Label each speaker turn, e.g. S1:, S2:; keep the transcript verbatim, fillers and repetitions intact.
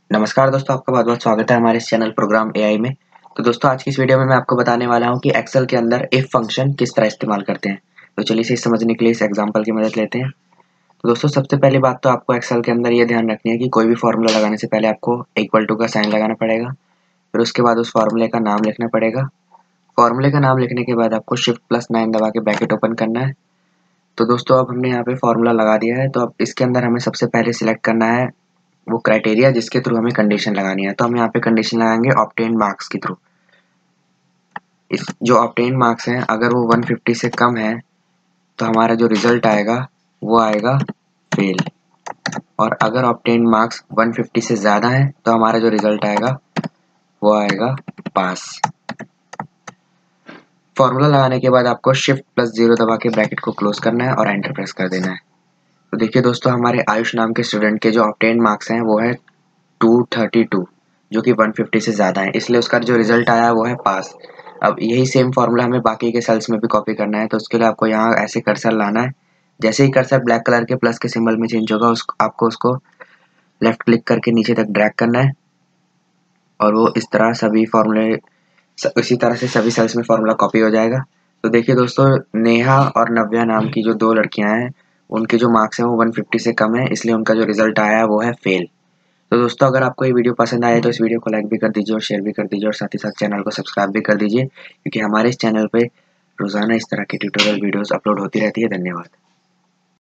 S1: नमस्कार दोस्तों, आपका बहुत-बहुत स्वागत है हमारे इस चैनल प्रोग्राम एआई में। तो दोस्तों आज की इस वीडियो में मैं आपको बताने वाला हूं कि एक्सेल के अंदर इफ फंक्शन किस तरह इस्तेमाल करते हैं। तो चलिए इसे समझने के लिए इस एग्जांपल की मदद लेते हैं। तो दोस्तों सबसे पहली बात तो आपको एक्सेल के अंदर ये ध्यान रखनी है कि कोई भी फॉर्मूला लगाने से पहले आपको इक्वल टू का साइन लगाना पड़ेगा। फिर उसके बाद उस फॉर्मूले का नाम लिखना पड़ेगा। फॉर्मूले का नाम लिखने के बाद आपको शिफ्ट प्लस नाइन दबा के ब्रैकेट ओपन करना है। तो दोस्तों अब हमने यहाँ पे फॉर्मूला लगा दिया है, तो अब इसके अंदर हमें सबसे पहले सिलेक्ट करना है वो क्राइटेरिया जिसके थ्रू हमें कंडीशन लगानी है। तो हम यहाँ पे कंडीशन लगाएंगे ऑब्टेन मार्क्स के थ्रू। इस जो ऑब्टेन मार्क्स हैं अगर वो एक सौ पचास से कम है तो हमारा जो रिजल्ट आएगा वो आएगा फेल, और अगर ऑब्टेन मार्क्स एक सौ पचास से ज़्यादा है तो हमारा जो रिजल्ट आएगा वो आएगा पास। फॉर्मूला लगाने के बाद आपको शिफ्ट प्लस जीरो दबा के ब्रैकेट को क्लोज करना है और एंटर प्रेस कर देना है। तो देखिए दोस्तों हमारे आयुष नाम के स्टूडेंट के जो ऑब्टेन मार्क्स हैं वो है दो सौ बत्तीस, जो कि एक सौ पचास से ज़्यादा है, इसलिए उसका जो रिजल्ट आया वो है पास। अब यही सेम फार्मूला हमें बाकी के सेल्स में भी कॉपी करना है। तो उसके लिए आपको यहाँ ऐसे कर्सर लाना है। जैसे ही कर्सर ब्लैक कलर के प्लस के सिंबल में चेंज होगा उस आपको उसको लेफ्ट क्लिक करके नीचे तक ड्रैग करना है, और वो इस तरह सभी फॉर्मूले इसी तरह से सभी सेल्स में फार्मूला कॉपी हो जाएगा। तो देखिए दोस्तों नेहा और नव्या नाम की जो दो लड़कियां हैं उनके जो मार्क्स हैं वो एक सौ पचास से कम है, इसलिए उनका जो रिजल्ट आया है वो है फेल। तो दोस्तों अगर आपको ये वीडियो पसंद आए तो इस वीडियो को लाइक भी कर दीजिए और शेयर भी कर दीजिए, और साथ ही साथ चैनल को सब्सक्राइब भी कर दीजिए, क्योंकि हमारे इस चैनल पे रोजाना इस तरह के ट्यूटोरियल वीडियोस अपलोड होती रहती है। धन्यवाद।